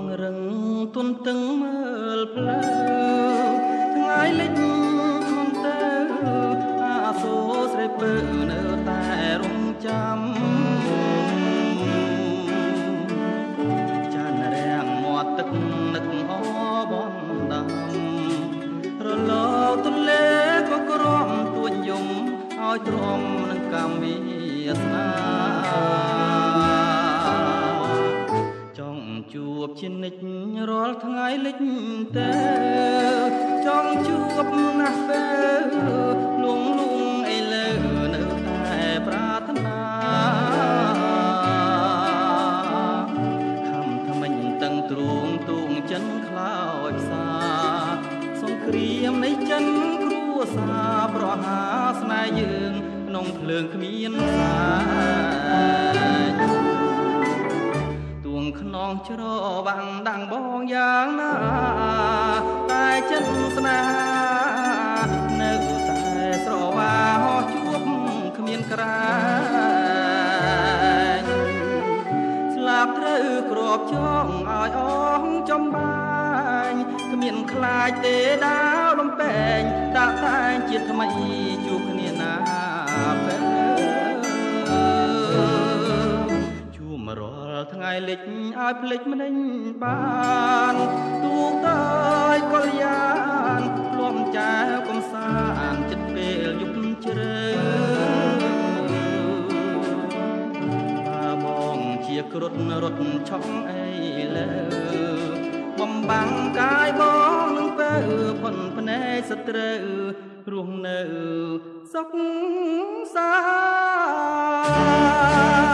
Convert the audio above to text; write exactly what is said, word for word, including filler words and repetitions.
រឹងទុនតឹងមើលផ្លូវថ្ងៃលិចធំទៅអាសូរស្រីពើនៅតែរងចាំចានរាំងមាត់ទឹកនឹកអបនដាំរលកទន្លេក៏ក្រំទួញយំឲ្យទ្រាំនឹងកម្មវាសនាជួបជានិច្ចរាល់ថ្ងៃលិចទៅចង់ជួបណាស់ទៅលងលងអីលើនៅតែប្រាថ្នាខំថ្មិញតឹងទ្រូងទូងចិនខ្លោចផ្សាសង្គ្រាមនៃចិនគ្រួសារប្រហាស្នេហ៍យើងក្នុងភ្លើងគ្មានសាខ្នងច្រវាំងដាំងបងយ៉ាងណាតែចិនស្នេហានៅតែស្រវាហោះជួបគ្មានក្រែងស្លាប់ត្រូវគ្របចងឲ្យអងចំបាញ់គ្មានខ្លាចទេដាវលំពេងដាក់តែងជាថ្មីជួបគ្នាណាពេលរាល់ថ្ងៃលិចឲ្យភ្លេចមិនបានទូកតើយកលយានលំចែវកំសាន្តចិត្តពេលយប់ជ្រៅបាបងជាគ្រុតរត់ឆក់អីលើបំបាំងកាយបងនឹងពើផុនភ្នែកសត្រូវរស់នៅសុខសា